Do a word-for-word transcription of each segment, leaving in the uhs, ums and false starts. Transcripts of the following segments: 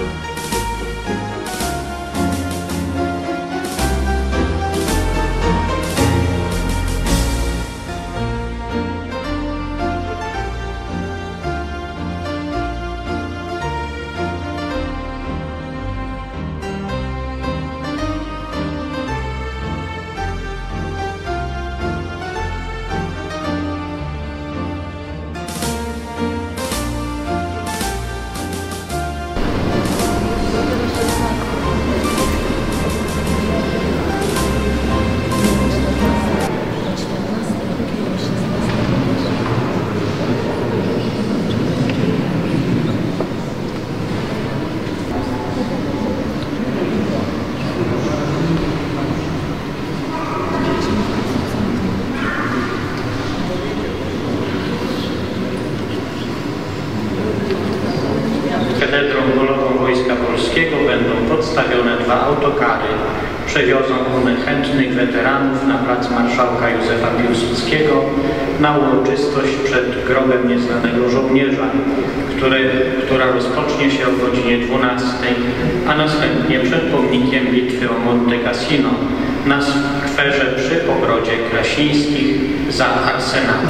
Katedrą Polową Wojska Polskiego będą podstawione dwa autokary. Przewiozą one chętnych weteranów na plac Marszałka Józefa Piłsudskiego na uroczystość przed grobem nieznanego żołnierza, które, która rozpocznie się o godzinie dwunastej, a następnie przed pomnikiem bitwy o Monte Cassino na skwerze przy ogrodzie Krasińskich za Arsenałem.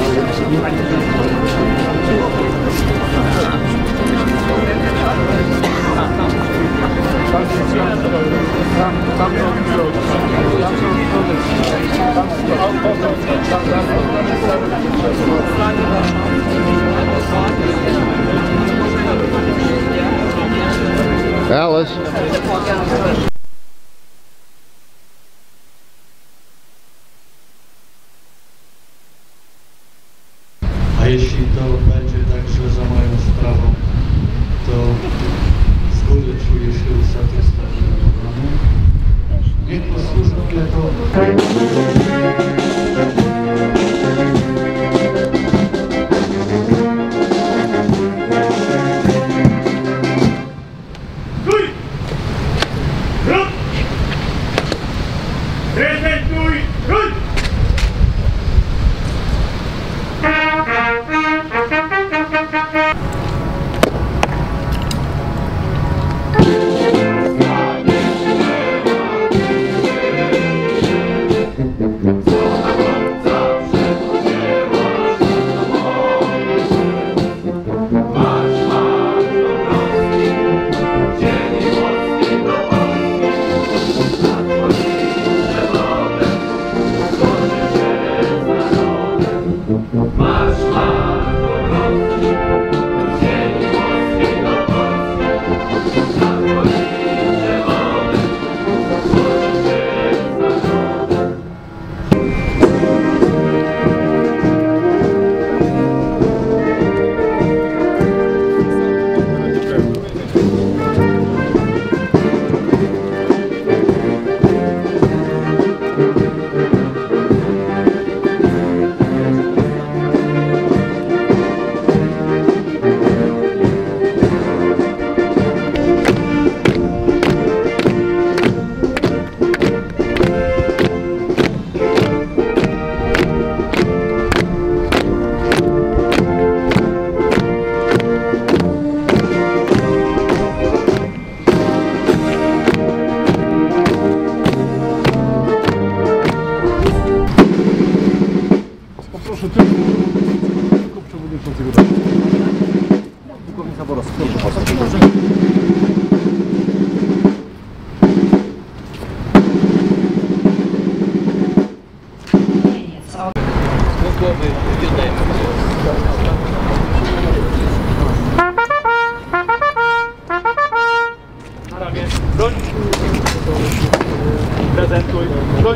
Alice. A jeśli to będzie także za moją sprawą, to z góry czuję się usatysfakcjonowany. Niech posłużą jako... Proszę tylko przewodniczącego pułkownika Borowskiego. Na ramię. Broń. Prezentuj. Broń.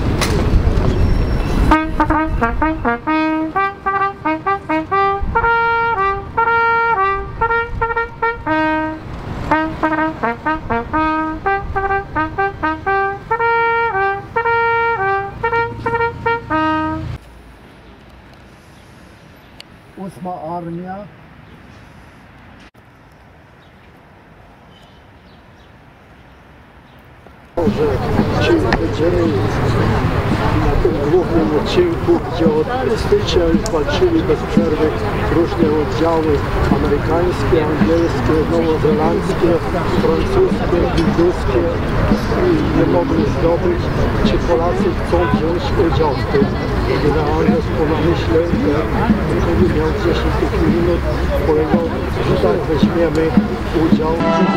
Ósma Armia. Boże, ci dzieje. na tym głównym odcinku, gdzie od stycznia już walczyli bez przerwy różne oddziały amerykańskie, angielskie, nowozelandzkie, francuskie, hinduskie i nie mogli zdobyć, czy Polacy chcą wziąć udział w tym. Generalnie po namyśle miał dziesięć minut, powiedział, że tak weźmiemy udział.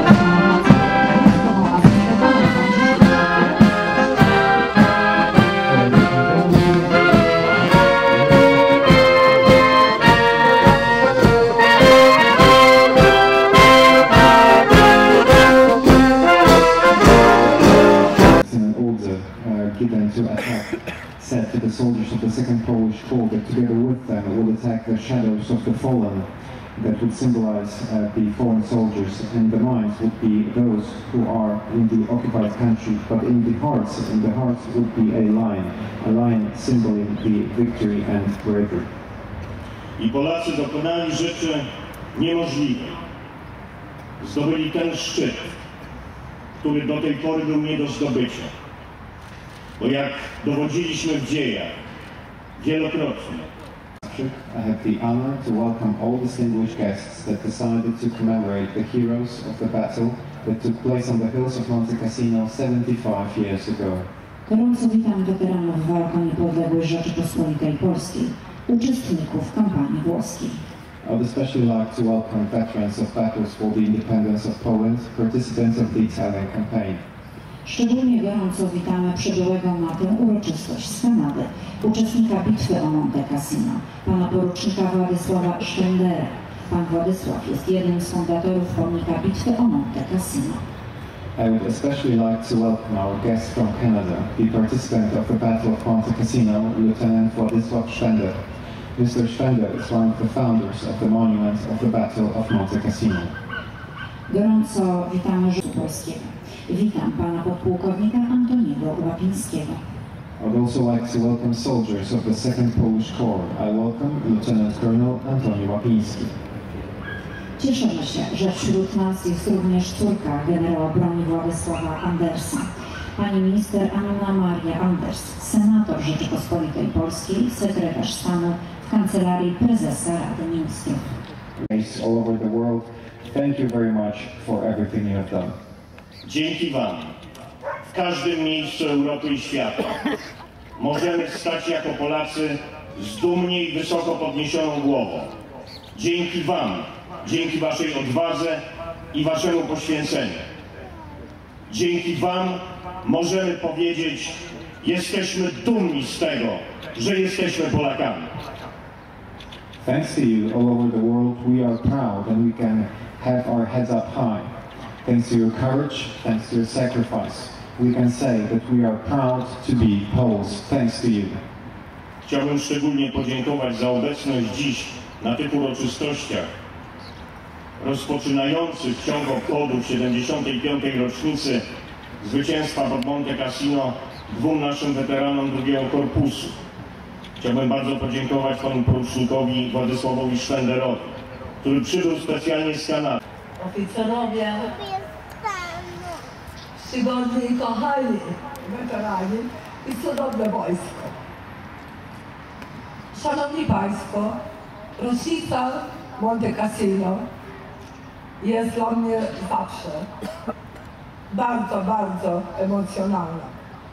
Given to attack, said to the soldiers of the Second Polish Corps that together with them would attack the shadows of the fallen that would symbolize uh, the fallen soldiers, and the minds would be those who are in the occupied country, but in the hearts, in the hearts would be a lion, a lion symboling the victory and bravery. I Polacy dokonali rzeczy niemożliwej. Zdobyli ten szczyt, który do tej pory był nie do zdobycia. Bo jak dowodziliśmy w dziejach, wielokrotnie. I have the honor to welcome all distinguished guests that decided to commemorate the heroes of the battle that took place on the hills of Monte Cassino seventy-five years ago. Gorąco witam weteranów walk o niepodległość Rzeczypospolitej Polskiej, uczestników kampanii włoskiej. I would especially like to welcome veterans of battles for the independence of Poland, participants of the Italian campaign. Szczególnie gorąco witamy przybyłego na tę uroczystość z Kanady, uczestnika bitwy o Monte Cassino, pana porucznika Władysława Sztendera. Pan Władysław jest jednym z fundatorów pomnika bitwy o Monte Cassino. I would especially like to welcome our guest from Canada, the participant of the Battle of Monte Cassino, Lieutenant Władysław Sztender. Mister Sztender is one of the founders of the monument of the Battle of Monte Cassino. Gorąco witamy rządu polskiego. Witam pana podpułkownika Antoniego Łapińskiego. I would also like to welcome soldiers of the Second Polish Corps. I welcome Lieutenant Colonel Antoni Łapiński. Cieszymy się, że wśród nas jest również córka generała broni Władysława Andersa, pani minister Anna Maria Anders, senator Rzeczypospolitej Polskiej, sekretarz stanu w Kancelarii Prezesa Rady Ministrów. All over the world, thank you very much for everything you have done. Dzięki Wam w każdym miejscu Europy i świata możemy stać jako Polacy z dumnie i wysoko podniesioną głową. Dzięki Wam, dzięki Waszej odwadze i Waszemu poświęceniu. Dzięki Wam możemy powiedzieć, jesteśmy dumni z tego, że jesteśmy Polakami. Thanks to you all over the world, we are proud and we can have our heads up high. Thanks to your courage, thanks to your sacrifice, we can say that we are proud to be Poles, thanks to you. Chciałbym szczególnie podziękować za obecność dziś na tych uroczystościach rozpoczynających ciąg obchodów siedemdziesiątej piątej rocznicy zwycięstwa pod Monte Cassino dwóm naszym weteranom drugiego korpusu. Chciałbym bardzo podziękować panu porucznikowi Władysławowi Sztenderowi, który przybył specjalnie z Kanady. Oficerowie, czcigodni i kochani weterani i cudowne wojsko. Szanowni Państwo, rocznica Monte Cassino jest dla mnie zawsze bardzo, bardzo emocjonalna.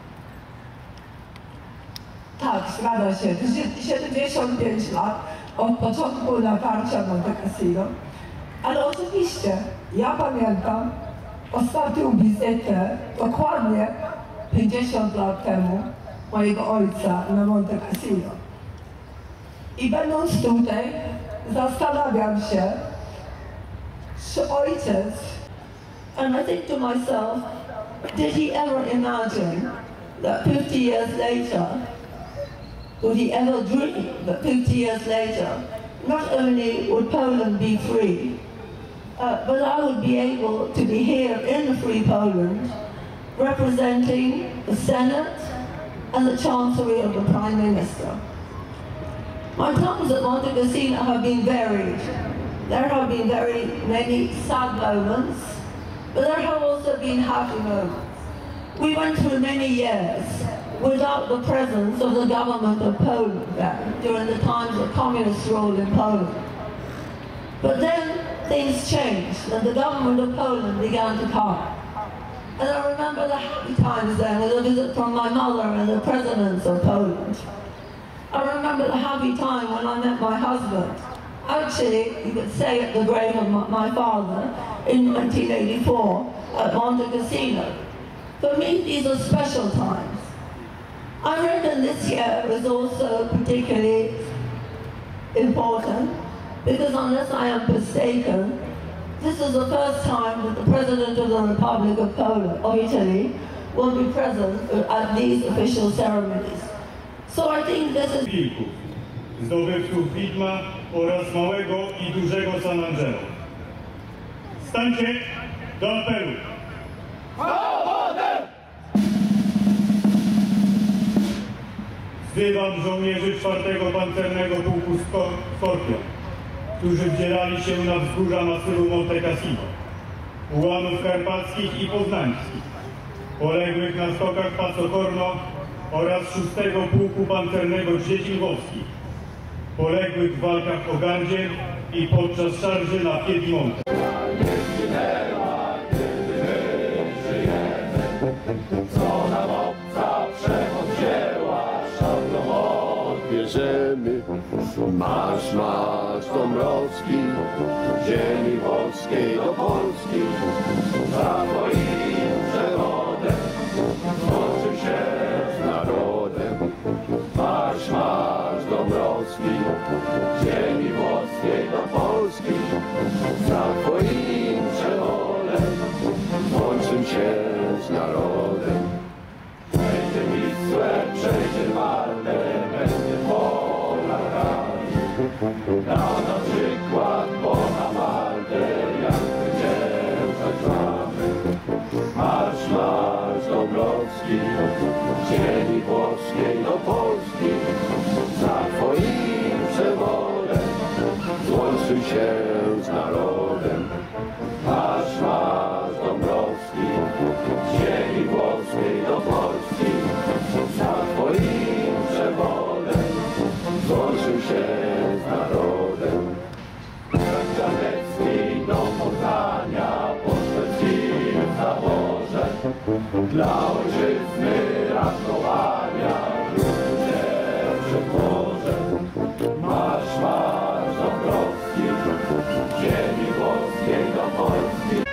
Tak, zgadza się, siedemdziesiąt pięć lat od początku naparcia Monte Cassino, ale oczywiście ja pamiętam ostatnią wizytę dokładnie pięćdziesiąt lat temu mojego ojca na Monte Cassino. I będąc tutaj, zastanawiam się, czy ojciec, and I think to myself, did he ever imagine that fifty years later, would he ever dream that fifty years later, not only would Poland be free, uh, but I would be able to be here in free Poland, representing the Senate and the Chancellery of the Prime Minister. My times at Monte Cassino have been varied. There have been very many sad moments, but there have also been happy moments. We went through many years without the presence of the government of Poland then, during the times of communist rule in Poland. But then things changed and the government of Poland began to come. And I remember the happy times then with a visit from my mother and the presidents of Poland. I remember the happy time when I met my husband. Actually, you could say at the grave of my father in nineteen eighty-four at Monte Cassino. For me, these are special times. I reckon this year is also particularly important because unless I am mistaken, this is the first time that the President of the Republic of Poland, or Italy, will be present at these official ceremonies. So I think this is... Wilków, zdobywców widma oraz małego i dużego San Angelo. Stańcie do apelu! Wzywam żołnierzy czwartego Pancernego Pułku Skorpion, którzy wdzierali się na wzgórza masywu Monte Cassino, ułanów karpackich i poznańskich, poległych na stokach Passo Corno oraz szóstego Pułku Pancernego Dzieci Lwowskich, poległych w walkach o Gardzie i podczas szarży na Piedimonte. Co nam obca przemoc wzięła, szablą odbierzemy. Marsz, marsz Dąbrowski, ziemi polskiej do Polski, za twoim przewodem złączył się z narodem. Marsz, marsz Dąbrowski, ziemi polskiej do Polski, za twoim przewodem złączył się z narodem. Przejdzie Wisłę, przejdzie Wartę, będzie Polakami. Na na przykład Bonaparte, jak zwyciężać mamy. Marsz, marsz Dąbrowski, ziemi włoskiej do Polski, za twoim przewodem złączył się z narodem. Marsz, marsz Dąbrowski, ziemi włoskiej do Polski, za twoim przewodem złączył się z narodem. Janecki do Poznania po szwedzkim zaborze, dla ojczyzny ratowania ludzie przed morzem. Marsz, marsz Dąbrowski, ziemi włoskiej do Polski.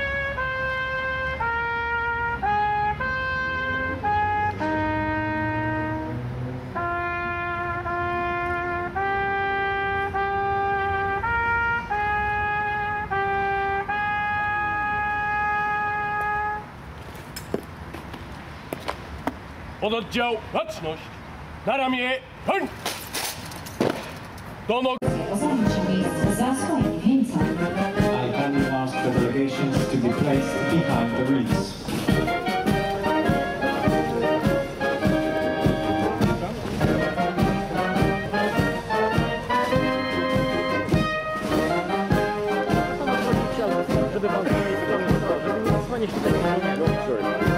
Pododdział Baczność, na ramię, koń! Do nogi! O zajęcie miejsc za swoimi wieńcami. I kindly ask the delegations to be placed behind the wreaths. Żeby pan z mojej strony żeby nie zasłaniać tutaj nie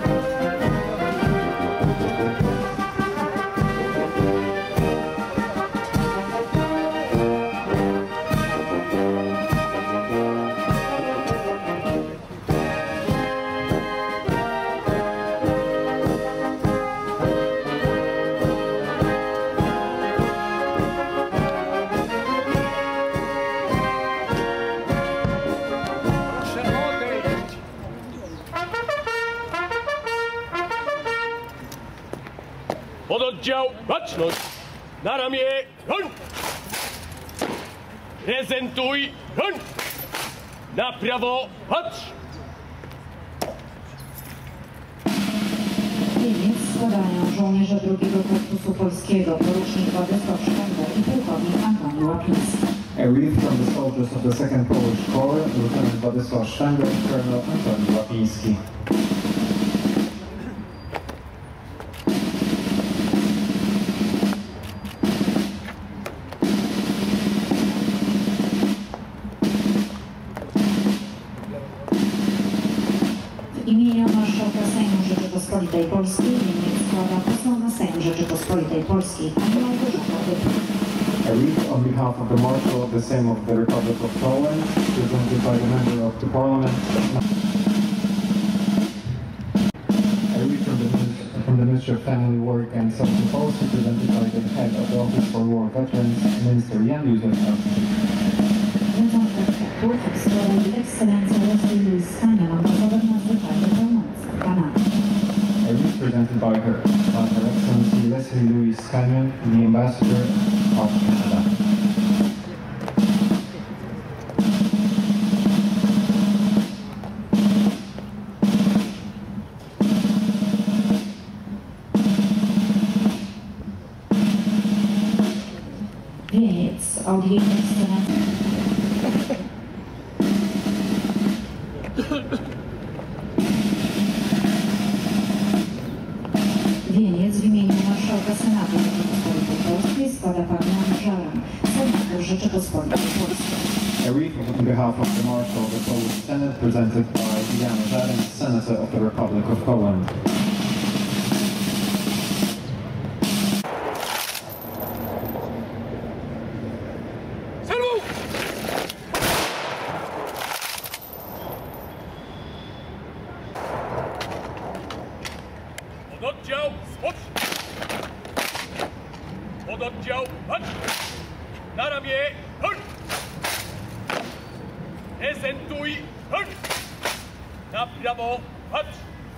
Pododdział Baczność, na ramię, koń! Prezentuj, koń! Na prawo, patrz! Wieniec składają żołnierze drugiego Korpusu Polskiego, porucznik Władysław Szpender i pułkownik Antoni Łapiński. A wreath from the soldiers of the second Polish Corps, Lieutenant Władysław Szpender, Colonel Antoni Łapiński. W imieniu Marszałka Sejmu Rzeczypospolitej Polskiej Wieniec składa poseł na Sejm Rzeczypospolitej Polskiej pani Małgorzata Dypek. A wreath on behalf of the Marshal of the Sejm of the Republic of Poland, presented by the Member of the Parliament. A wreath from the, from the Ministry of Family Work and Social Policy, presented by the Head of the Office for War Veterans, Minister Jan Józef Karski. Ekscelencja Leslie Louise Skanion, ambasador nadzwyczajny pełnomocnik Kanady. A wreath presented by her, by Her Excellency Leslie Louise Skanion, the Ambassador of Canada. Wieniec od jej ekscelencji. Wieniec w imieniu Marszałka Senatu Rzeczypospolitej Polskiej składa pan Jan Żaran, Senator Rzeczypospolitej Polskiej. A wreath on behalf of the Marshal of the Polish Senate, presented by Jan Żaran, Senator of the Republic of Poland. Pododdział, spocznij! Pododdział, patrz! Na ramię, hol! Prezentuj, hol! Na prawo, patrz!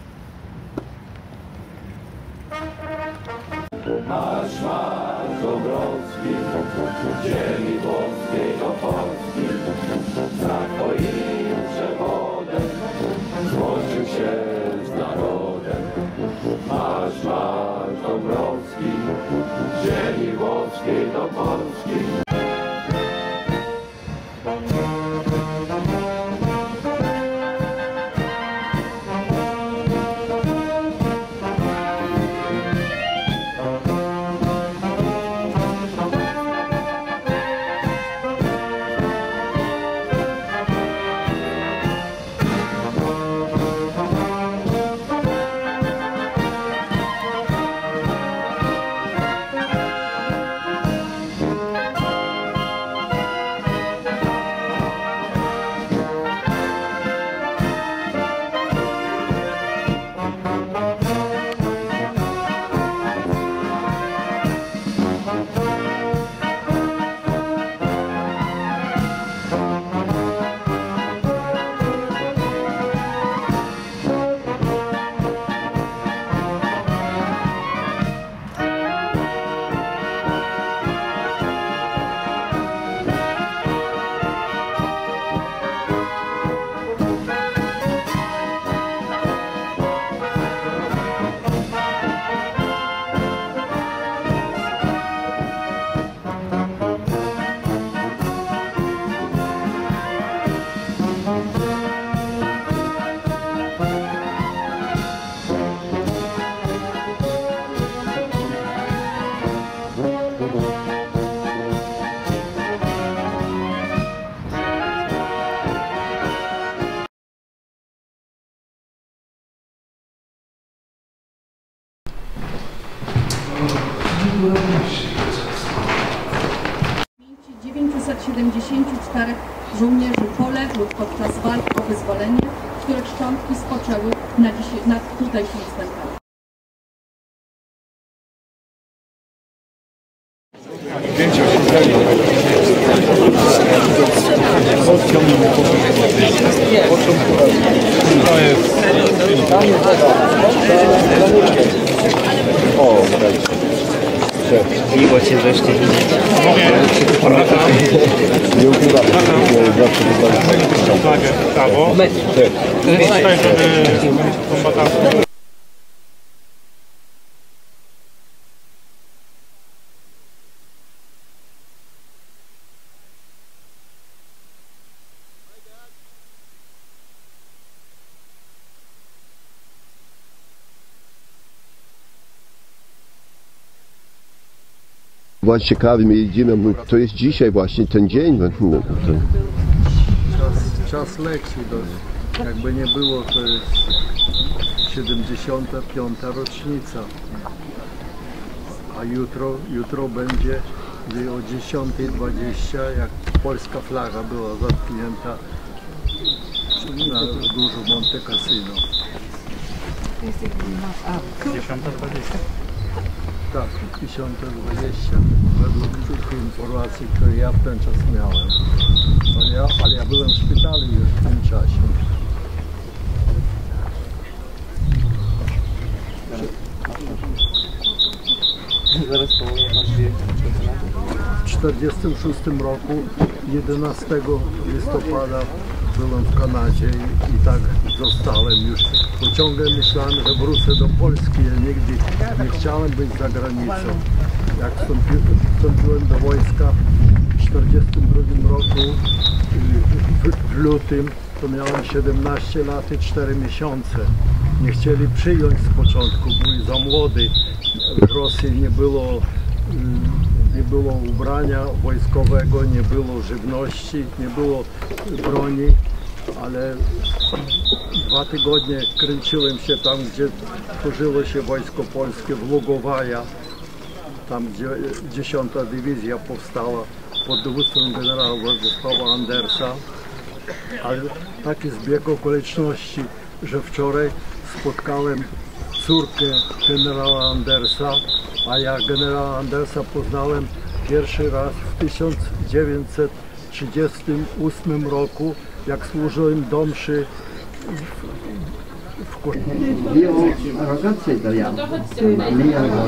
Marsz, marsz Dąbrowski, ziemi włoskiej do Polski, za twoim przewodem złączył się z narodem. Marsz, marsz Dąbrowski, ziemi włoskiej do Polski. dziewięćset siedemdziesięciu czterech żołnierzy poległych podczas walk o wyzwolenie, których szczątki spoczęły na, dzisiaj, na tutejszym cmentarzu. O, miło cię wreszcie widzieć. Nie ukrywamy, zawsze wystąpić. Prawo. Tutaj, żeby kombatantów. Właśnie ciekawi, my jedziemy, to jest dzisiaj właśnie ten dzień. No, to... Czas, czas leci dość. Jakby nie było, to jest siedemdziesiąta piąta rocznica. A jutro, jutro będzie o dziesiątej dwadzieścia, jak polska flaga była zatknięta na górze Monte Cassino. dziesiąta dwadzieścia? Tak, dziesiąta dwadzieścia. Według tych informacji, które ja w ten czas miałem. Ale ja, ale ja byłem w szpitalu już w tym czasie. Zaraz połowa zdjęcia. W tysiąc dziewięćset czterdziestym szóstym roku, jedenastego listopada, byłem w Kanadzie i, i tak zostałem już. Bo ciągle myślałem, że wrócę do Polski, ja nigdy nie chciałem być za granicą. Jak wstąpi, wstąpiłem do wojska w tysiąc dziewięćset czterdziestym drugim roku, w, w lutym, to miałem siedemnaście lat i cztery miesiące. Nie chcieli przyjąć z początku, byli za młody. W Rosji nie było, nie było ubrania wojskowego, nie było żywności, nie było broni, ale dwa tygodnie kręciłem się tam, gdzie tworzyło się wojsko polskie w Lugowaja, tam gdzie dziesiąta dywizja powstała pod dowództwem generała Władysława Andersa. Ale taki zbieg okoliczności, że wczoraj spotkałem córkę generała Andersa, a ja generała Andersa poznałem pierwszy raz w tysiąc dziewięćset trzydziestym ósmym roku, jak służyłem do mszy w Kościele. Io ragazzo italiano, lei aveva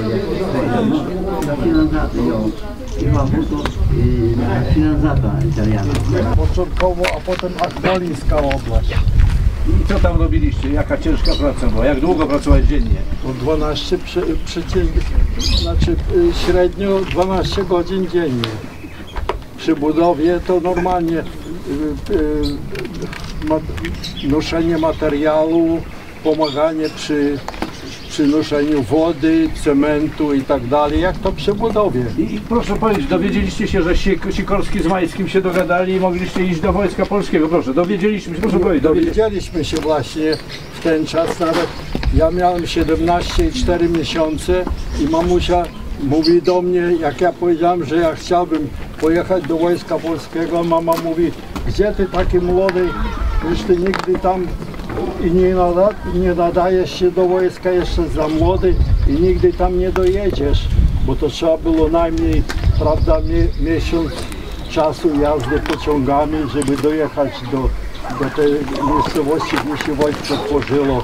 la fidanzata, io, io ho avuto la fidanzata italiana. Początkowo, a potem Akdolińska oblast. I co tam robiliście? Jaka ciężka praca była? Jak długo pracowałeś dziennie? Po dwanaście, przy, przecięg, znaczy średnio dwanaście godzin dziennie. Przy budowie to normalnie y, y, ma, noszenie materiału, pomaganie przy, przy noszeniu wody, cementu i tak dalej, jak to przy budowie. I, i proszę powiedzieć, dowiedzieliście się, że Sik Sikorski z Majskim się dogadali i mogliście iść do Wojska Polskiego. Proszę, dowiedzieliśmy się, proszę powiedzieć. Dowiedzieliśmy się właśnie w ten czas, nawet ja miałem siedemnaście i cztery miesiące i mamusia mówi do mnie, jak ja powiedziałem, że ja chciałbym pojechać do Wojska Polskiego, mama mówi, gdzie ty taki młody, już ty nigdy tam i nie, nada, nie nadajesz się do wojska, jeszcze za młody i nigdy tam nie dojedziesz, bo to trzeba było najmniej, prawda, mie, miesiąc czasu jazdy pociągami, żeby dojechać do, do tej miejscowości, gdzie się wojsko tworzyło.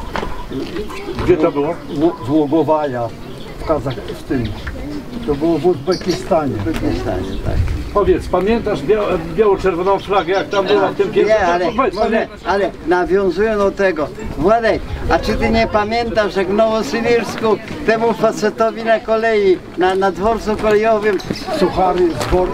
Gdzie to było? W, w Lugowaja, w Kazach, w tym. To było w Uzbekistanie. W Uzbekistanie, tak. Powiedz, pamiętasz biało, biało-czerwoną flagę, jak tam była w tym pierwszym? Nie, ale, może, ale nawiązuję do tego. Władek, a czy ty nie pamiętasz, jak w Nowosybirsku temu facetowi na kolei, na, na dworcu kolejowym suchary zbor,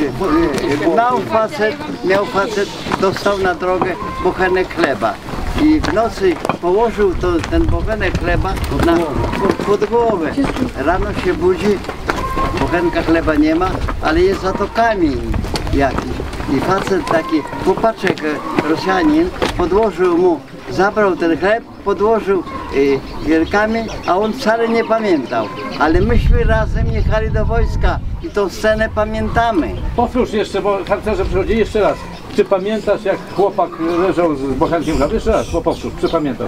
miał facet, miał facet, dostał na drogę bochenek chleba. I w nocy położył to, ten bochenek chleba na, pod, pod głowę. Rano się budzi, bochenka chleba nie ma, ale jest za to kamień jakiś. I facet taki, chłopaczek Rosjanin, podłożył mu, zabrał ten chleb, podłożył y, kamień, a on wcale nie pamiętał. Ale myśmy razem jechali do wojska i tą scenę pamiętamy. Powtórz jeszcze, bo harcerze przychodzi jeszcze raz. Czy pamiętasz, jak chłopak leżał z bochenkiem chleba? Jeszcze raz, bo powtórz, czy pamiętasz?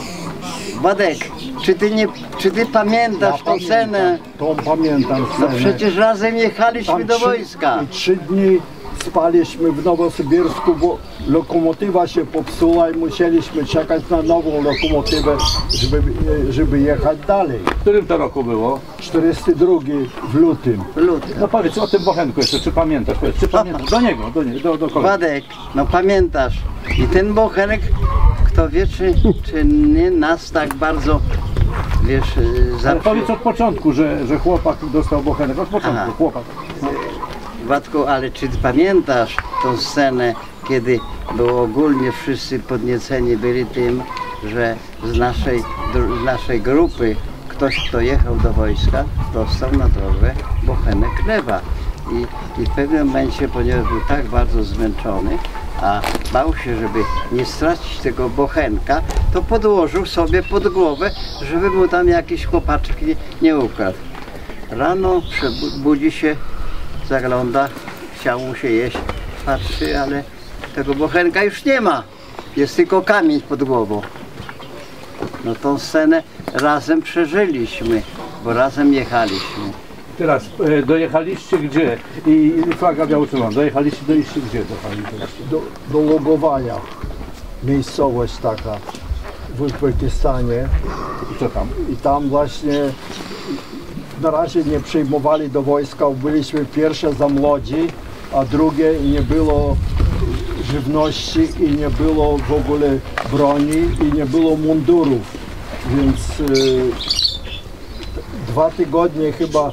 Władek, czy ty, nie, czy ty pamiętasz ja tą scenę? Tą pamiętam scenę. No przecież razem jechaliśmy Tam do trzy, wojska. I trzy dni spaliśmy w Nowosybirsku, bo lokomotywa się popsuła i musieliśmy czekać na nową lokomotywę, żeby, żeby jechać dalej. W którym to roku było? czterdziesty drugi w lutym. W lutym. No powiedz o tym bochenku jeszcze, czy pamiętasz? Powiedz, czy pamiętasz? Do niego, do niego, do, do kolegi. Władek, no pamiętasz. I ten bochenek, kto wie, czy, czy nie nas tak bardzo, wiesz, zawsze... Ale powiedz od początku, że, że chłopak dostał bochenek, od początku, Aha. chłopak. No. Władku, ale czy ty pamiętasz tą scenę, kiedy było ogólnie wszyscy podnieceni byli tym, że z naszej, z naszej grupy ktoś, kto jechał do wojska, dostał na drogę bochenek chleba. I, I w pewnym momencie, ponieważ był tak bardzo zmęczony, a bał się, żeby nie stracić tego bochenka, to podłożył sobie pod głowę, żeby mu tam jakiś chłopaczek nie, nie ukradł. Rano budzi się, zagląda, chciał mu się jeść, patrzy, ale tego bochenka już nie ma. Jest tylko kamień pod głową. No tą scenę razem przeżyliśmy, bo razem jechaliśmy. Teraz e, dojechaliście gdzie? I flaga biało-czerwona. Dojechaliście, dojście gdzie? Do, do Logowania. Miejscowość taka w Uzbekistanie. I co tam? I tam właśnie na razie nie przyjmowali do wojska. Byliśmy pierwsze za młodzi, a drugie nie było żywności i nie było w ogóle broni i nie było mundurów. Więc y, dwa tygodnie chyba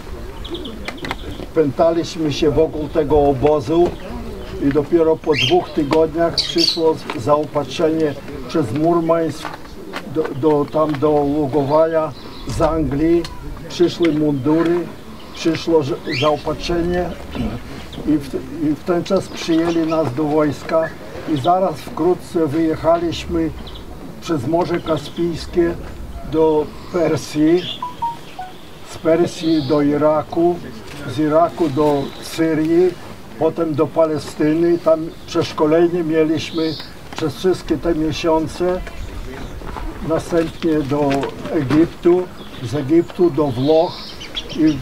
pętaliśmy się wokół tego obozu i dopiero po dwóch tygodniach przyszło zaopatrzenie przez Murmańsk do, do, tam do Logowania z Anglii. Przyszły mundury, przyszło zaopatrzenie i w, i w ten czas przyjęli nas do wojska i zaraz wkrótce wyjechaliśmy przez Morze Kaspijskie do Persji, z Persji do Iraku, z Iraku do Syrii, potem do Palestyny. Tam przeszkolenie mieliśmy przez wszystkie te miesiące. Następnie do Egiptu, z Egiptu do Włoch i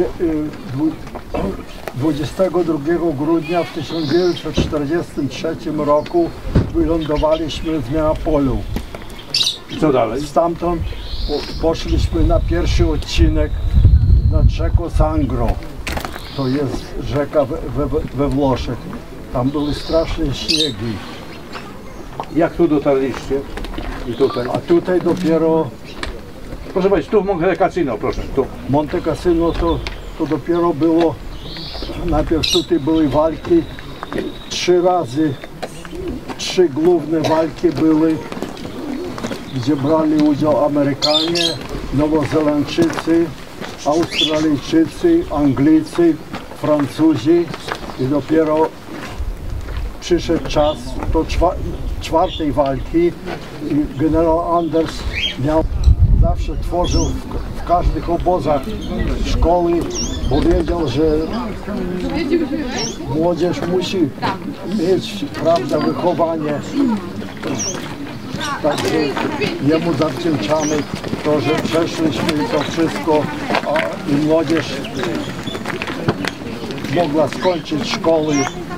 dwudziestego drugiego grudnia w tysiąc dziewięćset czterdziestym trzecim roku wylądowaliśmy w Neapolu. I co dalej? Stamtąd poszliśmy na pierwszy odcinek nad rzeką Sangro. To jest rzeka we, we, we Włoszech. Tam były straszne śniegi. Jak tu dotarliście? I tutaj? A tutaj dopiero... Proszę powiedzieć, tu w Monte Cassino, proszę, tu. Monte Cassino to, to dopiero było... Najpierw tutaj były walki. Trzy razy, trzy główne walki były, gdzie brali udział Amerykanie, Nowozelandczycy, Australijczycy, Anglicy, Francuzi i dopiero przyszedł czas do czwa czwartej walki i generał Anders miał, zawsze tworzył w, w każdych obozach szkoły, bo wiedział, że młodzież musi mieć, prawda, wychowanie. Także jemu zawdzięczamy to, że przeszliśmy to wszystko a, i młodzież mogła skończyć szkoły,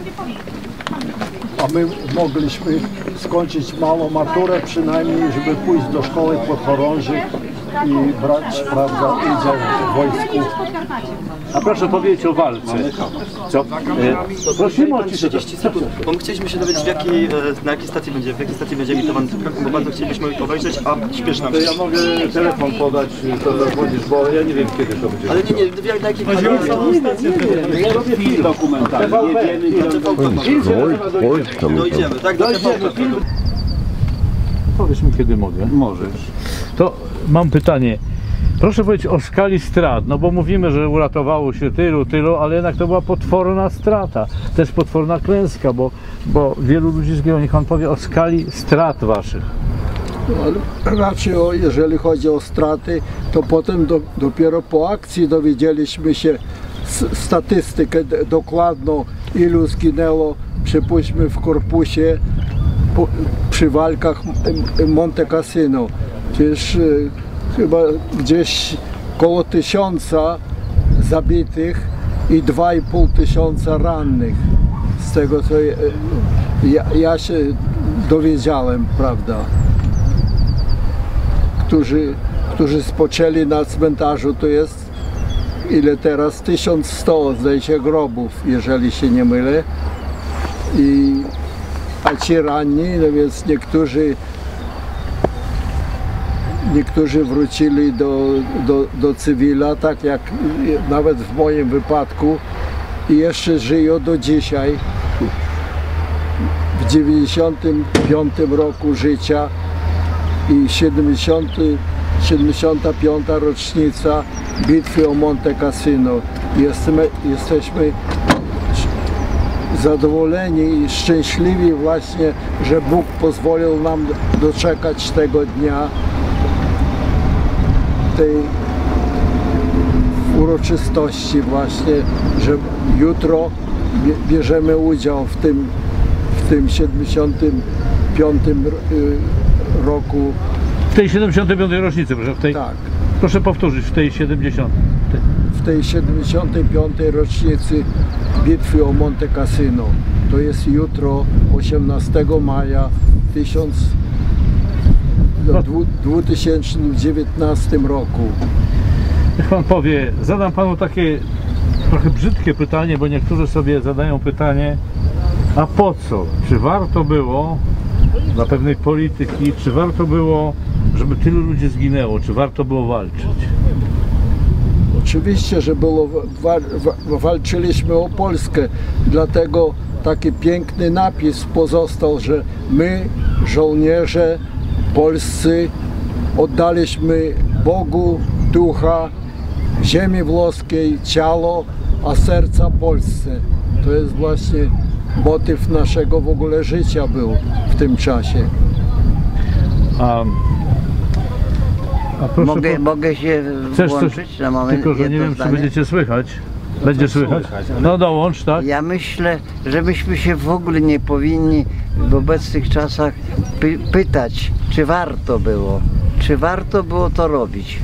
a my mogliśmy skończyć małą maturę przynajmniej, żeby pójść do szkoły podchorążych i brać, prawda, udział w wojsku. A proszę powiedzieć o walce. Co? E, prosimy o trzydzieści sekund, bo my chcieliśmy się dowiedzieć, w jakiej, na jakiej stacji będzie, w jakiej stacji będzie emitowany ten program, bo bardzo chcielibyśmy obejrzeć, a śpieszy nam się. To ja mogę telefon podać, to zadzwonisz, bo ja nie wiem, kiedy to będzie. Ale nie, nie, na jakiej stacji? Ja robię film dokumentalny. No idziemy, tak? Powiedz mi, kiedy mogę. Możesz. To mam pytanie. Proszę powiedzieć o skali strat, no bo mówimy, że uratowało się tylu, tylu, ale jednak to była potworna strata, też potworna klęska, bo, bo wielu ludzi zginęło. Niech pan powie o skali strat waszych. No, raczej o, jeżeli chodzi o straty, to potem do, dopiero po akcji dowiedzieliśmy się statystykę dokładną, ilu zginęło, przypuśćmy, w korpusie po, przy walkach Monte Cassino. Przecież chyba gdzieś koło tysiąca zabitych i dwa i pół tysiąca rannych. Z tego co ja, ja się dowiedziałem, prawda, którzy, którzy spoczęli na cmentarzu, to jest ile teraz? tysiąc sto, zdaje się, grobów, jeżeli się nie mylę. I, a ci ranni, no więc niektórzy Niektórzy wrócili do, do, do cywila, tak jak nawet w moim wypadku, i jeszcze żyją do dzisiaj. W dziewięćdziesiątym piątym roku życia i siedemdziesiąta piąta rocznica bitwy o Monte Cassino. Jesteśmy, jesteśmy zadowoleni i szczęśliwi właśnie, że Bóg pozwolił nam doczekać tego dnia, tej uroczystości właśnie, że jutro bierzemy udział w tym, w tym siedemdziesiątym piątym roku. W tej siedemdziesiątej piątej rocznicy, proszę, w tej, tak. Proszę powtórzyć, w tej siedemdziesiątej. W tej siedemdziesiątej piątej rocznicy bitwy o Monte Cassino. To jest jutro, osiemnastego maja dwa tysiące dziewiętnastego roku. Niech pan powie, zadam panu takie trochę brzydkie pytanie, bo niektórzy sobie zadają pytanie, a po co? Czy warto było dla pewnej polityki, czy warto było, żeby tylu ludzi zginęło, czy warto było walczyć? Oczywiście, że było, wa, wa, walczyliśmy o Polskę, dlatego taki piękny napis pozostał, że my, żołnierze polscy, oddaliśmy Bogu ducha, ziemi włoskiej, ciało, a serca Polsce. To jest właśnie motyw naszego w ogóle życia był w tym czasie. A, a proszę, mogę, po... mogę się Chcesz włączyć coś... na moment? Tylko, że nie wiem, zdanie? czy będziecie słychać. Będzie słychać? No dołącz, tak? Ja myślę, że myśmy się w ogóle nie powinni w obecnych czasach py pytać, czy warto było, czy warto było to robić.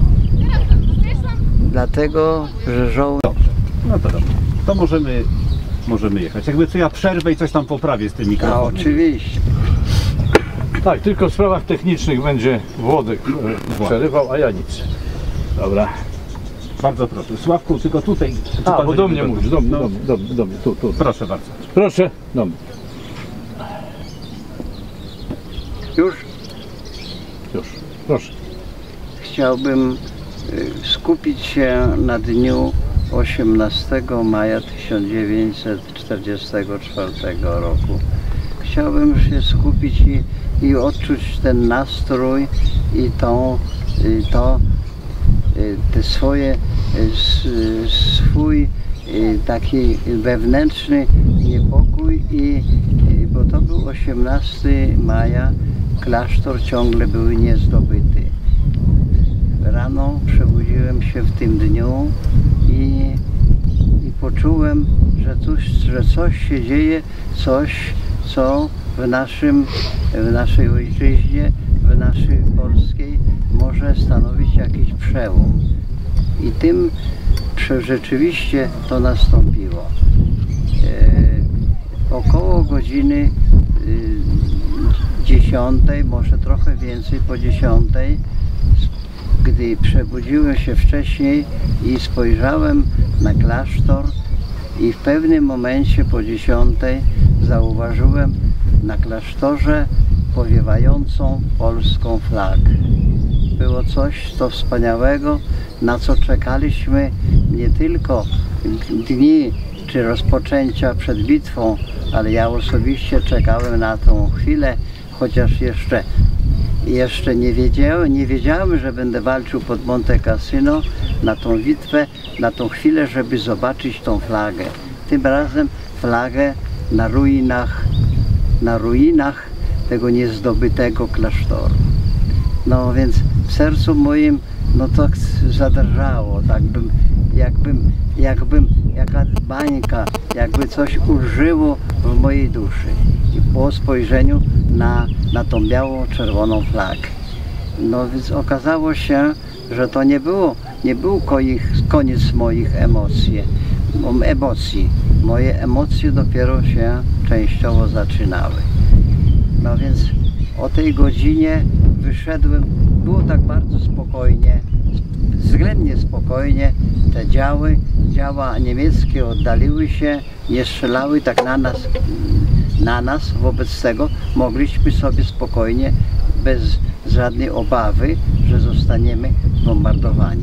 Dlatego, że żołnierz... No to dobrze. To możemy, możemy jechać. Jakby co, ja przerwę i coś tam poprawię z tym mikrofonem. A oczywiście. Tak, tylko w sprawach technicznych będzie Włodek e, przerywał, a ja nic. Dobra. Bardzo proszę. Sławku, tylko tutaj. A, bo do mnie mówisz, do mnie, no. do mnie, do mnie, do mnie, tu, tu. Proszę bardzo. Proszę, do mnie. Już? Już, proszę. Chciałbym skupić się na dniu osiemnastego maja tysiąc dziewięćset czterdziestego czwartego roku. Chciałbym się skupić i, i odczuć ten nastrój i tą, i to, te swoje, swój taki wewnętrzny niepokój, i, bo to był osiemnastego maja, klasztor ciągle był niezdobyty. Rano przebudziłem się w tym dniu i, i poczułem, że coś, że coś się dzieje, coś, co w, naszym, w naszej ojczyźnie, w naszej polskiej może stanowić jakiś przełom. I tym rzeczywiście to nastąpiło. E, około godziny e, dziesiątej, może trochę więcej po dziesiątej, gdy przebudziłem się wcześniej i spojrzałem na klasztor, i w pewnym momencie po dziesiątej zauważyłem na klasztorze powiewającą polską flagę. Było coś to wspaniałego, na co czekaliśmy nie tylko dni czy rozpoczęcia przed bitwą, ale ja osobiście czekałem na tą chwilę, chociaż jeszcze Jeszcze nie wiedziałem, nie wiedziałem, że będę walczył pod Monte Cassino, na tą bitwę, na tą chwilę, żeby zobaczyć tą flagę. Tym razem flagę na ruinach, na ruinach tego niezdobytego klasztoru. No więc w sercu moim, no to zadrżało, tak bym, jakbym, jakbym, jaka bańka, jakby coś ulżyło w mojej duszy. I po spojrzeniu na, na tą biało-czerwoną flagę. No więc okazało się, że to nie było, nie był koniec moich emocji, emocji. Moje emocje dopiero się częściowo zaczynały. No więc o tej godzinie wyszedłem, było tak bardzo spokojnie, względnie spokojnie. Te działy, działa niemieckie oddaliły się, nie strzelały tak na nas, na nas, wobec tego mogliśmy sobie spokojnie, bez żadnej obawy, że zostaniemy bombardowani.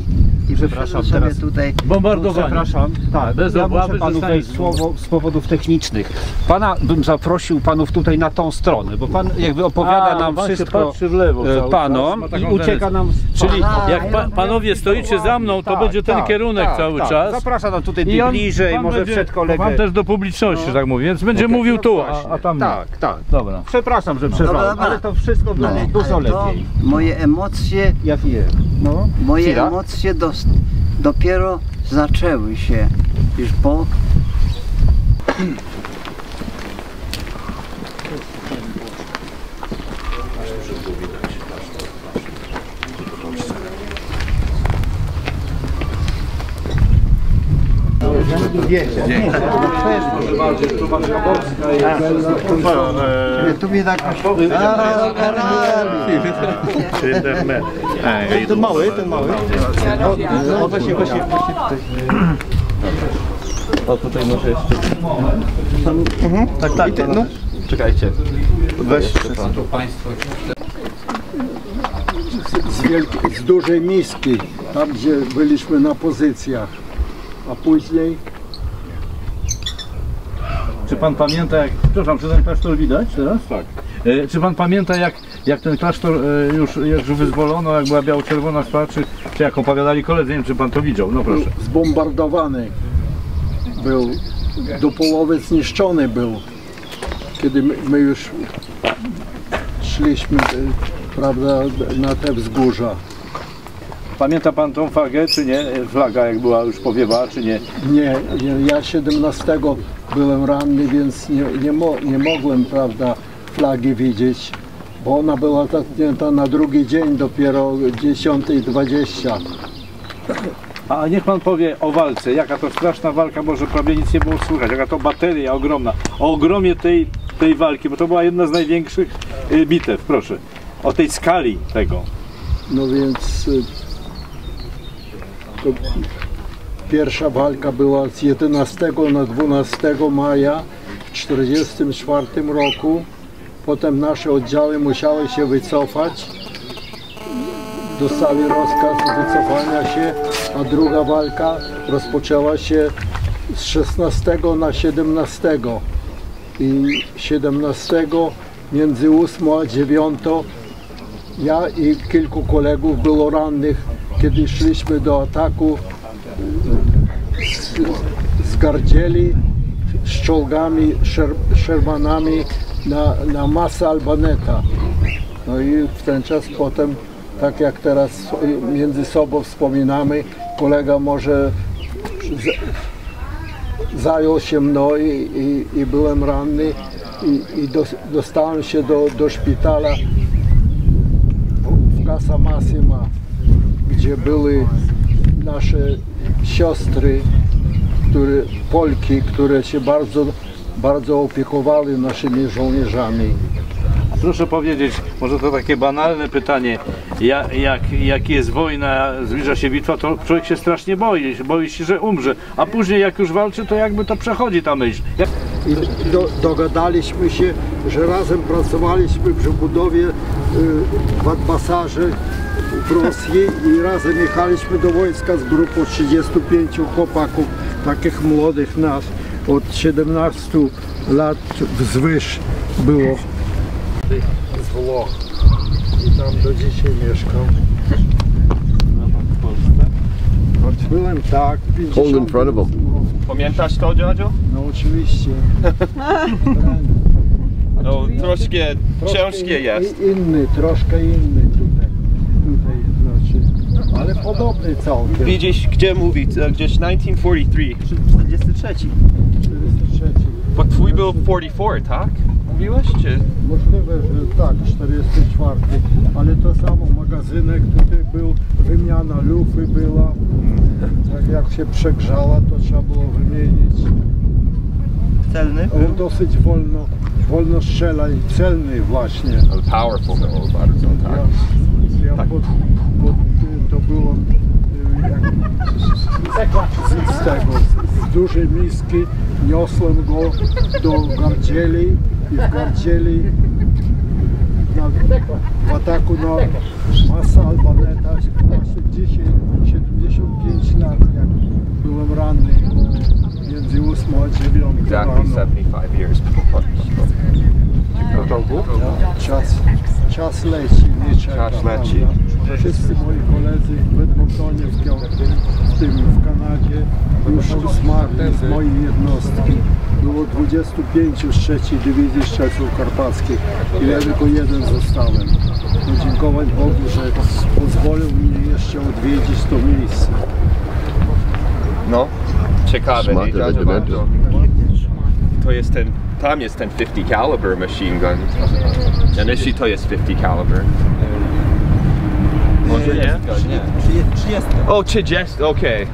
i Przepraszam, sobie teraz tutaj... Bombardowanie. Przepraszam, tak, Bez ja obławy muszę panu zostanie wejść słowo z powodów technicznych. Pana bym zaprosił panów tutaj na tą stronę, bo pan jakby opowiada A, nam pan się wszystko patrzy w lewo e, cały panom czas, ma i taką ucieka tendencję. nam z Czyli Aha, jak pa, panowie stoicie za mną, to tak, będzie ten tak, kierunek tak, cały tak. czas. Zapraszam nam tutaj I on- bliżej, pan może będzie- przed kolegę. Pan też do publiczności, No. tak mówię, więc będzie Okej, mówił no tu, właśnie. a, a tam nie. Tak, tak. Dobra. Przepraszam, że Dobra, przerwałem, dobra. ale to wszystko było Ale- dużo ale to lepiej. Moje emocje, Ja wiem. No, moje chwila. emocje dos, dopiero zaczęły się już po... Wiecie. Tu mi tak... Ten mały, ten mały. No właśnie, właśnie. O, tutaj może jeszcze. Mhm. Tak, tak. Ty, no. no. Czekajcie. Weź To państwo. Z, wielkiej, z dużej miski, tam gdzie byliśmy na pozycjach, a później Czy pan pamięta jak... Przepraszam, czy ten klasztor widać teraz? Tak. E, czy pan pamięta jak, jak ten klasztor e, już, już wyzwolono, jak była biało-czerwona sprawa, czy, czy jak opowiadali koledzy, nie wiem czy pan to widział, no proszę. zbombardowany był, do połowy zniszczony był, kiedy my, my już szliśmy, prawda, na te wzgórza. Pamięta pan tą flagę, czy nie? Flaga jak była już powiewała, czy nie? Nie, nie, ja siedemnastego byłem ranny, więc nie, nie, mo, nie mogłem, prawda, flagi widzieć, bo ona była zatknięta na drugi dzień dopiero dziesiąta dwadzieścia. A niech pan powie o walce, jaka to straszna walka, może prawie nic nie było słychać, jaka to bateria ogromna, o ogromie tej, tej walki, bo to była jedna z największych y, bitew, proszę, o tej skali tego. No więc y, to pierwsza walka była z jedenastego na dwunastego maja w tysiąc dziewięćset czterdziestym czwartym roku. Potem nasze oddziały musiały się wycofać. Dostali rozkaz wycofania się, a druga walka rozpoczęła się z szesnastego na siedemnastego. I siedemnastego między ósmą a dziewiątą ja i kilku kolegów było rannych, kiedy szliśmy do ataku z, z gardzieli, z czołgami, szer, Shermanami na, na Massa Albaneta. No i w ten czas potem, tak jak teraz między sobą wspominamy, kolega może z, zajął się mną i, i, i byłem ranny i, i dos, dostałem się do, do szpitala w Casa Massima, gdzie były nasze siostry, które, Polki, które się bardzo, bardzo opiekowały naszymi żołnierzami. Proszę powiedzieć, może to takie banalne pytanie, jak, jak, jak jest wojna, zbliża się bitwa, to człowiek się strasznie boi, boi się, że umrze, a później jak już walczy, to jakby to przechodzi ta myśl. Jak... I do, dogadaliśmy się, że razem pracowaliśmy przy budowie y, w Adbasarze w Rosji i razem jechaliśmy do wojska z grupą trzydziestu pięciu chłopaków, takich młodych nas, od siedemnastu lat wzwyż było z Włoch i tam do dzisiaj mieszkam. Choć byłem tak, Hold in front of him. Pamiętasz to, dziadzio? no oczywiście. No, troszkę ciężkie jest. I, inny, troszkę inny tutaj, tutaj znaczy, ale podobny całkiem. Widzisz, gdzie mówi? Gdzieś tysiąc dziewięćset czterdzieści trzy. czterdziesty trzeci. czterdzieści trzeci. Bo twój był czterdzieści cztery, tak? Mówiłeś, czy? Możliwe, że tak, czterdziesty czwarty, ale to samo magazynek tutaj był, wymiana lufy była, tak jak się przegrzała, to trzeba było wymienić. Celny? On dosyć wolno, wolno strzela i celny właśnie. Ale powerful było bardzo, tak? Ja, ja pod, pod, to było jak, z, z tego, z dużej miski niosłem go do gardzieli i w gardzieli na, w ataku na Massa Albaneta. Właśnie dzisiaj siedemdziesiąt pięć lat, jak byłem ranny między ósmą a dziewiątą Exactly rano. seventy-five years. Czas, czas leci, nie czeka. Czas leci. Prawda? Wszyscy moi koledzy w Edmontonie, w, w tym w Kanadzie już usmarli z mojej jednostki. Było dwudziestu pięciu z trzeciej Dywizji Strzelców Karpackich i ja tylko jeden zostałem. Podziękować Bogu, że pozwolił mi jeszcze odwiedzić to miejsce. No, ciekawe, nie? Smaty regimentu. To jest ten, tam jest ten fifty caliber machine gun. Ja myślę, to jest fifty caliber. Może nie? trzydzieści. O, trzydzieści, okej.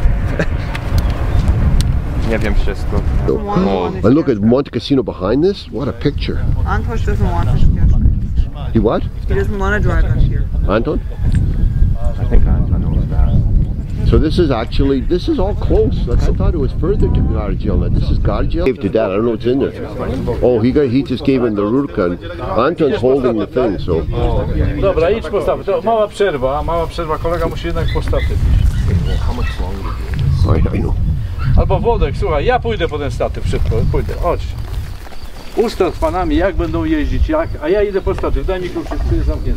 Nie wiem wszystko. Oh. And look at Monte Cassino behind this. What a picture. Antosh doesn't want us here. He what? He doesn't want to drive us here. Anton? I think Anton knows that. So this is actually, this is all close. I thought it was further to Gargiel. Now this is Gargiel. Gave to Dad. I don't know what's in there. Oh, he got, he just gave him the Rurka. And Anton's holding the thing, so. Dobra, idź postawy. To mała przerwa, mała przerwa. Kolega musi jednak postawy. I, I know. Albo Włodek, słuchaj, ja pójdę po ten statyw szybko, pójdę, chodź. Ustaw z panami, jak będą jeździć, jak, a ja idę po statyw, daj mi kluczyk, tu jest zamknięty.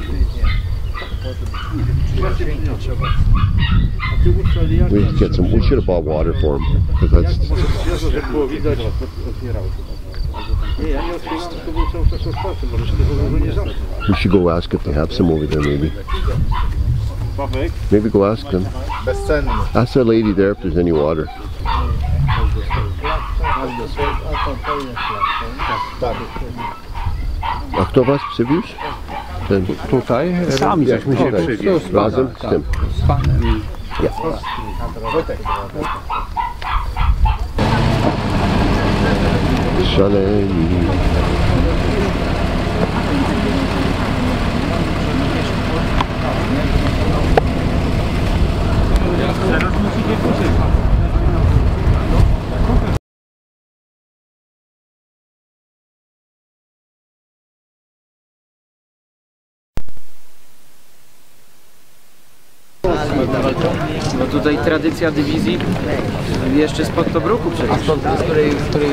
We should get some, we should have bought water for him. Because that's, Żeby było widać. Nie, ja nie otwieram, to był cały czas otwarty, bo jeszcze tego nie zamknę. we should go ask if they have some over there maybe. Maybe go ask them. Ask that lady there if there's any water. A kto was przywiózł? Ten... Tutaj? Sami żeśmy się przywieźli. Razem z tym? Z panem. Ja. Szaleni. No tutaj tradycja dywizji jeszcze spod Tobruku przecież. Z której, z której...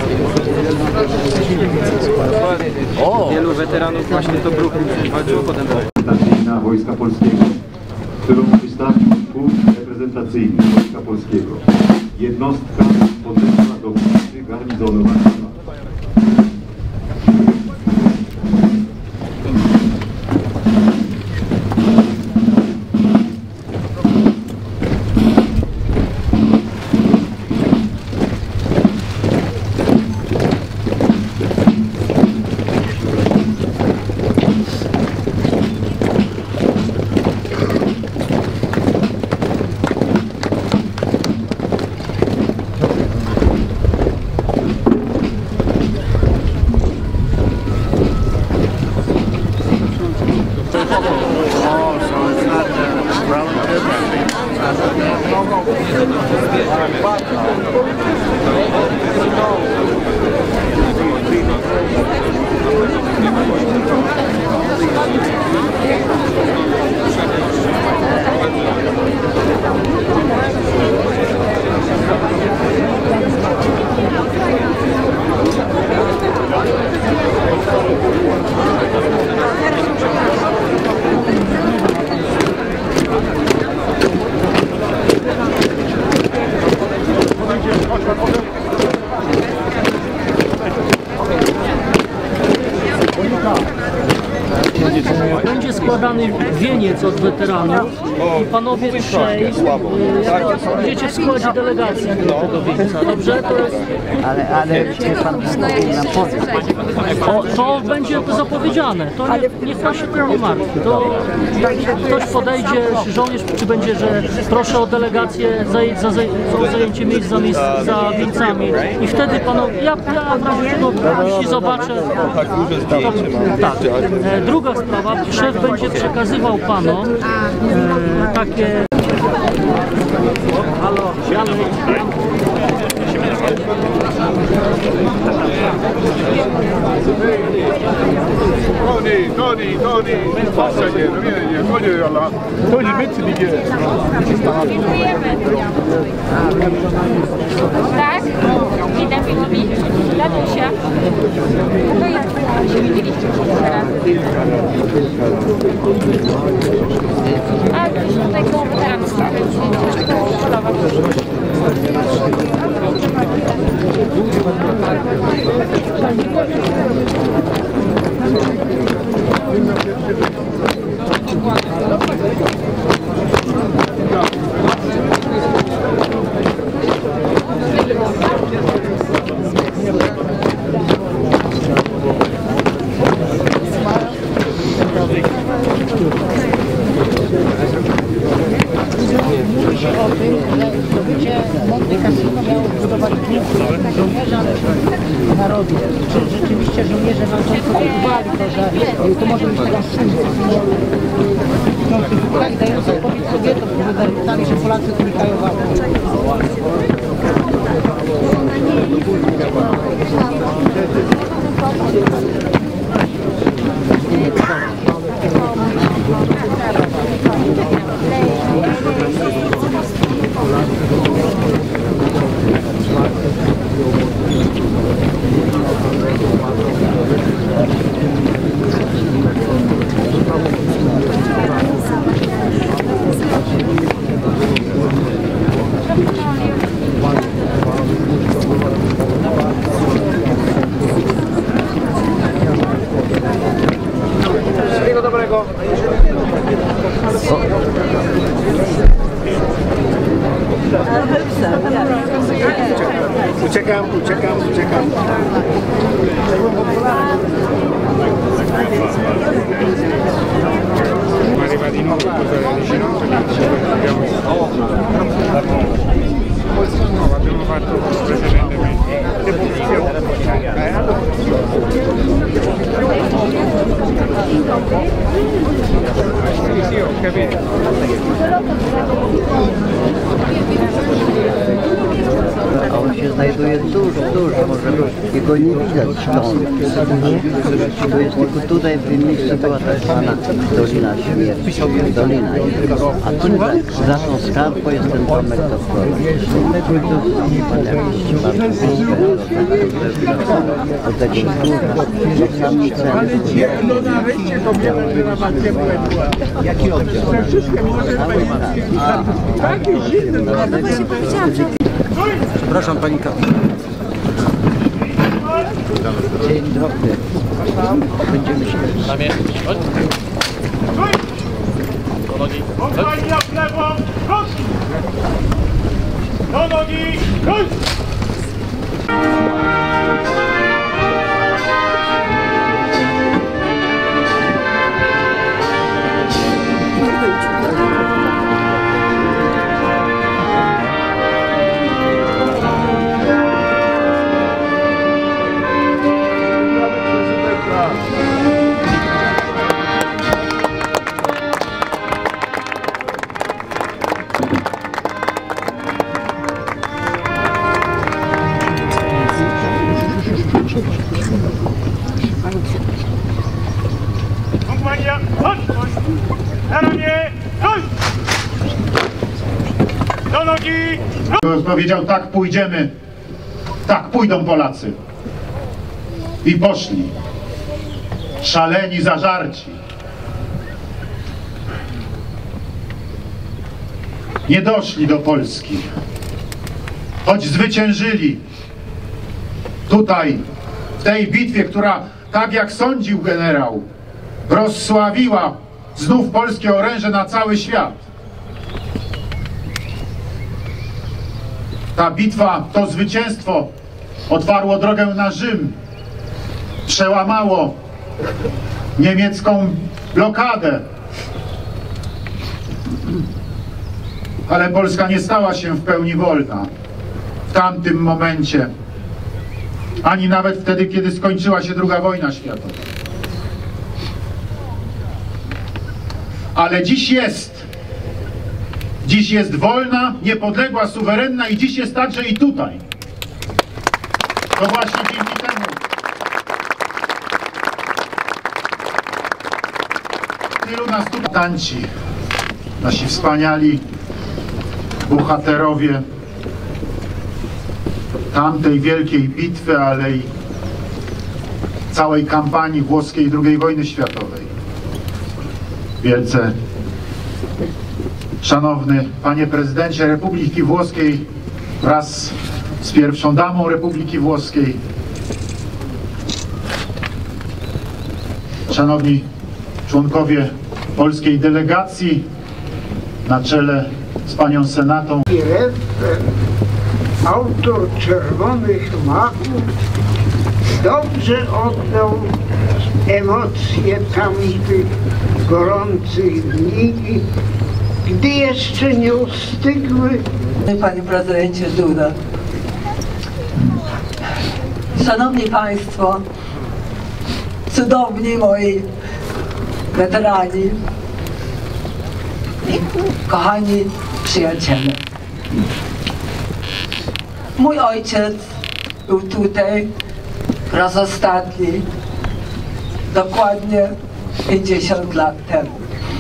Wielu weteranów właśnie Tobruku walczyło potem. Reprezentacyjna Wojska Polskiego, którą wystawił Pułk Reprezentacyjny Wojska Polskiego. Jednostka podeszła do wojny garnizonu Warszawa. Będzie składany wieniec od weteranów i panowie trzej jako będziecie w składzie delegacji do tego wieńca, dobrze? To jest... Ale, ale czy pan nam powie? O, to będzie to zapowiedziane, to nie, niech pan się tym nie martwi. To ktoś podejdzie, żołnierz, czy będzie, że proszę o delegację zaję, za, za, o zajęcie miejsc za, miejsc, za wieńcami i wtedy panowie, ja, ja w razie czego jeśli zobaczę, to, tak. E, druga sprawa, szef będzie przekazywał panom e, takie... Halo, Janek. Tony, Tony, Tony, passa che non viene, togli la, togli i pezzi di ghiaccio. Tak? Witam, witam. Danusia. To jak się widzieliście teraz? A gdzieś tutaj koło weteranów stawiam się, koło polowa. O tym, że zdobycie Monte Cassino miało zbudować narodu. Czy rzeczywiście żołnierze nam zaobserwowali to, że to może być teraz tak dający odpowiedź Sowietom, którzy zarzucali, że Polacy unikają walki. Wszystkiego dobrego. Uciekam, uciekam, uciekam. Arriva di nuovo cosa vicino, no, abbiamo fatto precedentemente. Sì, sì, ho capito. A on się znajduje dużo, dużo, może jego nie widać stąd. To jest tylko tutaj w miejscu była ta zwana Dolina Śmierci, Dolina jest. A tutaj za tą skarpą jest ten domek doktora. Pan jakiś bardzo blisko do tego wzgórza, w samym centrum. Jaki oddział? Takie zimne. Przepraszam pani kapitan. Dzień dobry. Będziemy się... Do nogi. Kompania w lewo. Do nogi. Kompania, chodź! Na ramię, chodź! Do nogi! Powiedział, tak pójdziemy, tak pójdą Polacy. I poszli. Szaleni, zażarci. Nie doszli do Polski. Choć zwyciężyli. Tutaj, w tej bitwie, która, tak jak sądził generał, rozsławiła znów polskie oręże na cały świat. Ta bitwa, to zwycięstwo otwarło drogę na Rzym, przełamało niemiecką blokadę. Ale Polska nie stała się w pełni wolna w tamtym momencie, ani nawet wtedy, kiedy skończyła się druga wojna światowa. Ale dziś jest. Dziś jest wolna, niepodległa, suwerenna i dziś jest także i tutaj. To właśnie dzięki temu tylu nas tu tanci, nasi wspaniali bohaterowie tamtej wielkiej bitwy, ale i całej kampanii włoskiej drugiej wojny światowej. Wielce szanowny panie prezydencie Republiki Włoskiej wraz z pierwszą damą Republiki Włoskiej, szanowni członkowie polskiej delegacji na czele z panią senatą. Autor Czerwonych Maków dobrze oddał emocje tamtych gorących dni, gdy jeszcze nie ustygły. Panie prezydencie Duda, szanowni państwo, cudowni moi weterani i kochani przyjaciele. Mój ojciec był tutaj raz ostatni, dokładnie pięćdziesiąt lat temu.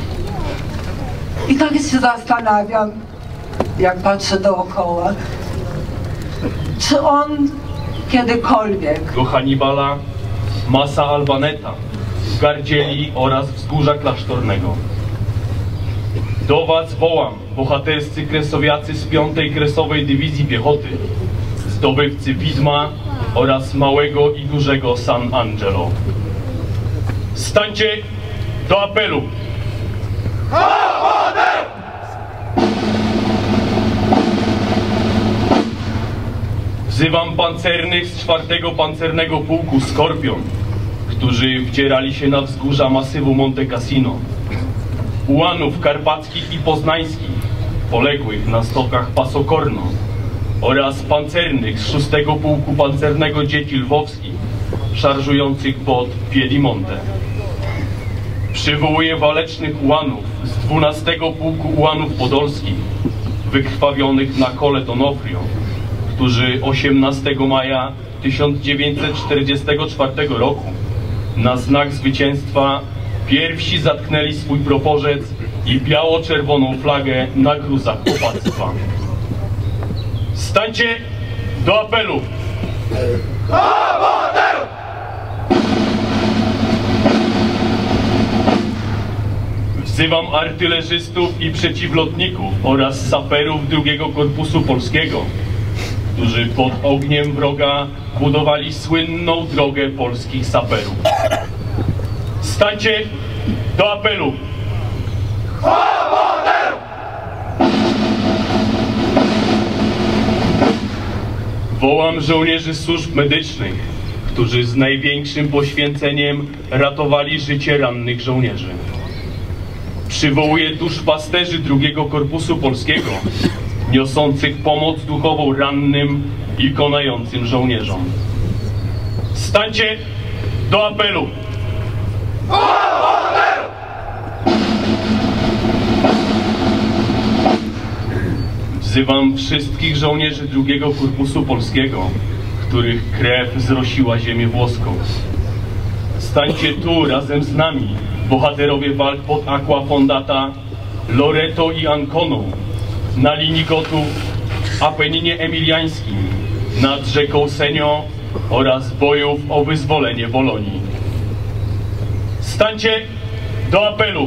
I tak się zastanawiam, jak patrzę dookoła, czy on kiedykolwiek... Do Hannibala, Massa Albaneta, Gardzieli oraz Wzgórza Klasztornego. Do was wołam, bohaterscy kresowiacy z piątej Kresowej Dywizji Piechoty, zdobywcy Widma oraz Małego i Dużego San Angelo. Stańcie do apelu! Wzywam pancernych z czwartego Pancernego Pułku Skorpion, którzy wdzierali się na wzgórza masywu Monte Cassino. Ułanów karpackich i poznańskich, poległych na stokach Pasokorno, oraz pancernych z szóstego Pułku Pancernego Dzieci Lwowskich, szarżujących pod Piedimonte. Przywołuję walecznych ułanów z dwunastego Pułku Ułanów Podolskich, wykrwawionych na Colle d'Onofrio, którzy osiemnastego maja tysiąc dziewięćset czterdziestego czwartego roku na znak zwycięstwa pierwsi zatknęli swój proporzec i biało-czerwoną flagę na gruzach opactwa. Stańcie do apelu! Wzywam artylerzystów i przeciwlotników oraz saperów drugiego Korpusu Polskiego, którzy pod ogniem wroga budowali słynną drogę polskich saperów. Stańcie do apelu! Wołam żołnierzy służb medycznych, którzy z największym poświęceniem ratowali życie rannych żołnierzy. Przywołuję duszpasterzy drugiego Korpusu Polskiego, niosących pomoc duchową rannym i konającym żołnierzom. Stańcie do apelu! Wzywam wszystkich żołnierzy drugiego Korpusu Polskiego, których krew zrosiła ziemię włoską. Stańcie tu razem z nami, bohaterowie walk pod Aqua Fondata, Loreto i Anconą, na linii gotów w Apeninie Emiliańskim, nad rzeką Senio oraz bojów o wyzwolenie Wolonii. Stańcie do apelu!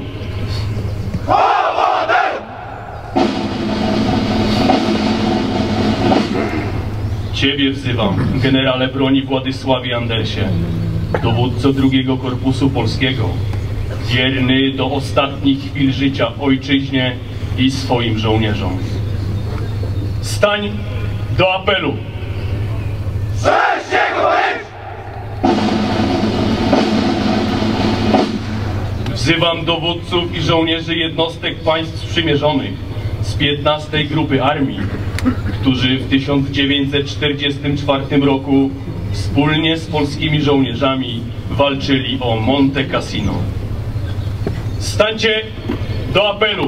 Ciebie wzywam, generale broni Władysławie Andersie, dowódco drugiego Korpusu Polskiego, wierny do ostatnich chwil życia ojczyźnie i swoim żołnierzom. Stań do apelu! Wzywam dowódców i żołnierzy jednostek państw sprzymierzonych z piętnastej Grupy Armii, którzy w tysiąc dziewięćset czterdziestym czwartym roku wspólnie z polskimi żołnierzami walczyli o Monte Cassino. Stańcie do apelu!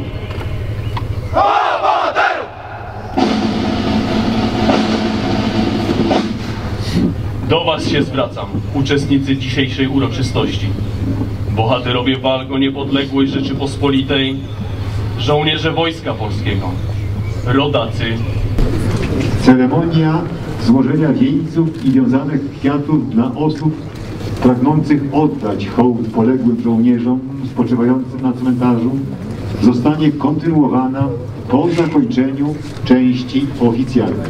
Do was się zwracam, uczestnicy dzisiejszej uroczystości. Bohaterowie walk o niepodległość Rzeczypospolitej, żołnierze Wojska Polskiego, rodacy. Ceremonia złożenia wieńców i wiązanych kwiatów dla osób pragnących oddać hołd poległym żołnierzom spoczywającym na cmentarzu zostanie kontynuowana po zakończeniu części oficjalnej.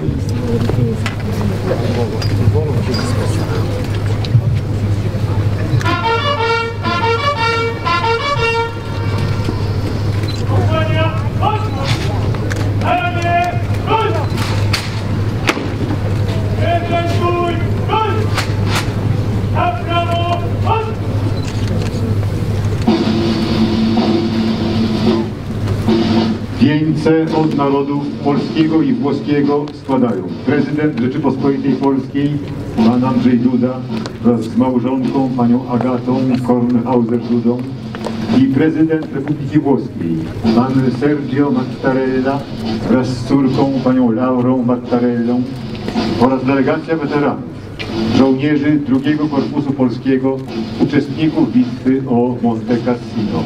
Wieńce od narodów polskiego i włoskiego składają prezydent Rzeczypospolitej Polskiej, pan Andrzej Duda wraz z małżonką, panią Agatą Kornhauser-Dudą i prezydent Republiki Włoskiej, pan Sergio Mattarella wraz z córką, panią Laurą Mattarellą oraz delegacja weteranów, żołnierzy drugiego Korpusu Polskiego, uczestników bitwy o Monte Cassino.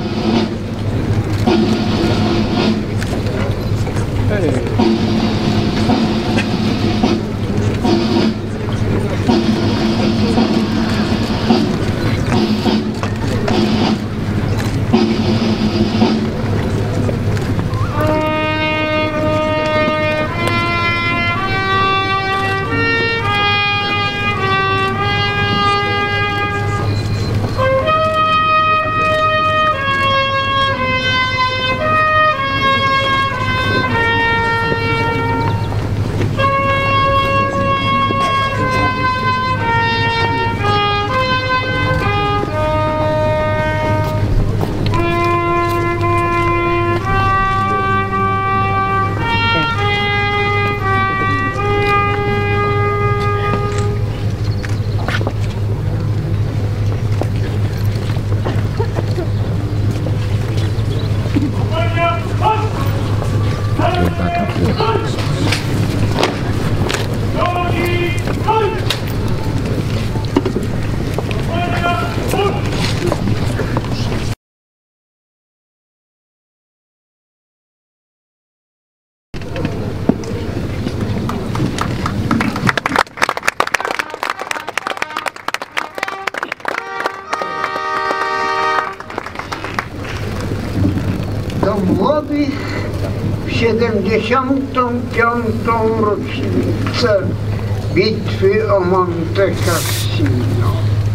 Do młodych w siedemdziesiątą piątą rocznicę bitwy o Monte Cassino.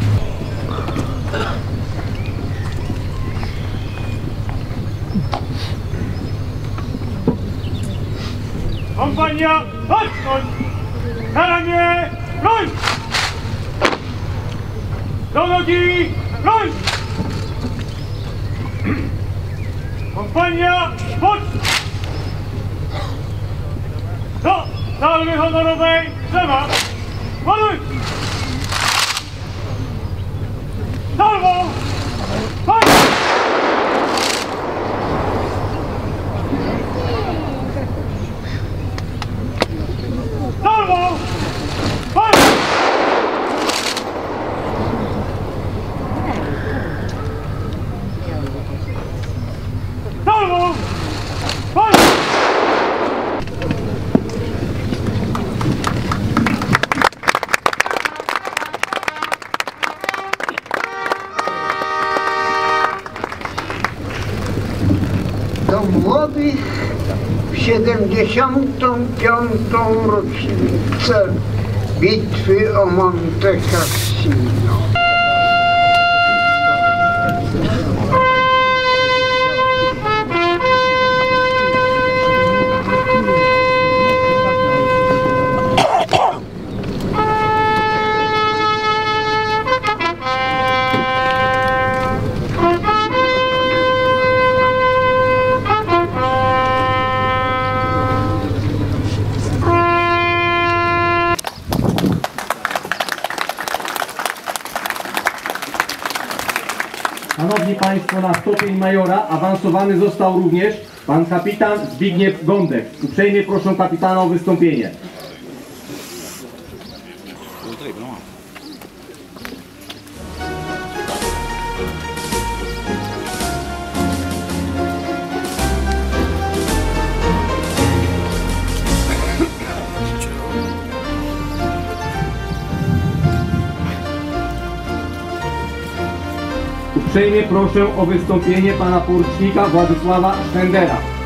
Kompania, odstąć! Na ramię, broń! Do nogi, broń! Kompania, bądź! Do salwy honorowej drzewa! Ładuj! Salwą! Bądź! Salwą! Bądź! Salwą! Bądź! Do młodych w siedemdziesiątą piątą rocznicę bitwy o Monte Cassino. Szanowni Państwo, na stopień majora awansowany został również pan kapitan Zbigniew Gądek. Uprzejmie proszę kapitana o wystąpienie. Uprzejmie proszę o wystąpienie pana porucznika Władysława Sztendera.